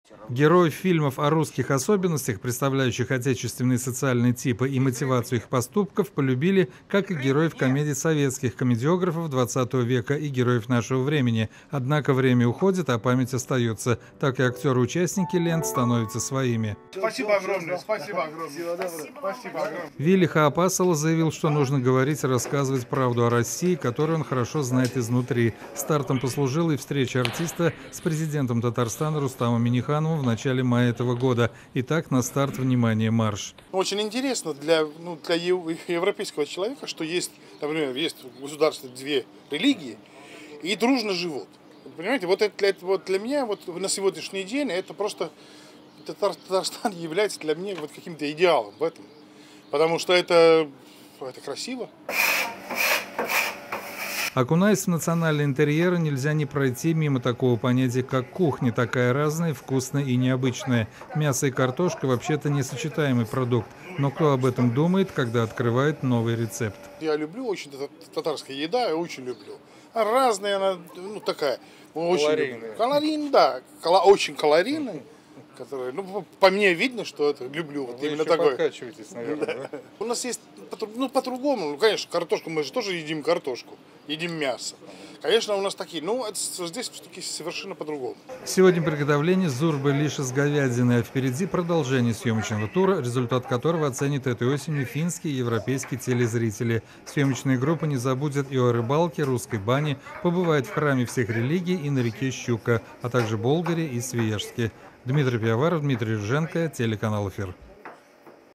Героев фильмов о русских особенностях, представляющих отечественные социальные типы и мотивацию их поступков, полюбили, как и героев комедий советских комедиографов 20 века и героев нашего времени. Однако время уходит, а память остается. Так и актеры-участники лент становятся своими. Спасибо огромное, спасибо огромное. Спасибо огромное. Вилли Хаапасала заявил, что нужно говорить и рассказывать правду о России, которую он хорошо знает изнутри. Стартом послужила и встреча артиста с президентом Татарстана Рустамом Миннихановым в начале мая этого года. Итак, на старт, внимание, марш. Очень интересно для европейского человека, что есть, например, есть в государстве две религии и дружно живут. Понимаете, вот для меня вот на сегодняшний день это просто Татарстан является для меня вот каким-то идеалом в этом. Потому что это красиво. Окунаясь в национальные интерьеры, нельзя не пройти мимо такого понятия, как кухня, такая разная, вкусная и необычная. Мясо и картошка вообще-то несочетаемый продукт. Но кто об этом думает, когда открывает новый рецепт? Я люблю очень татарская еда, я очень люблю. Разная она, такая. Очень калорийная, да, очень калорийная. Которые, по мне видно, что это люблю. Вот именно такое. Подкачиваетесь, наверное, да? У нас есть, по-другому, конечно, картошку, мы же тоже едим картошку, едим мясо. Конечно, у нас такие, здесь все-таки совершенно по-другому. Сегодня приготовление зурбы лишь с говядиной, а впереди продолжение съемочного тура, результат которого оценят этой осенью финские и европейские телезрители. Съемочная группа не забудет и о рыбалке, русской бане, побывает в храме всех религий и на реке Щука, а также Болгаре и Свияжске. Дмитрий Пиаваров, Дмитрий Рженко, телеканал «Эфир».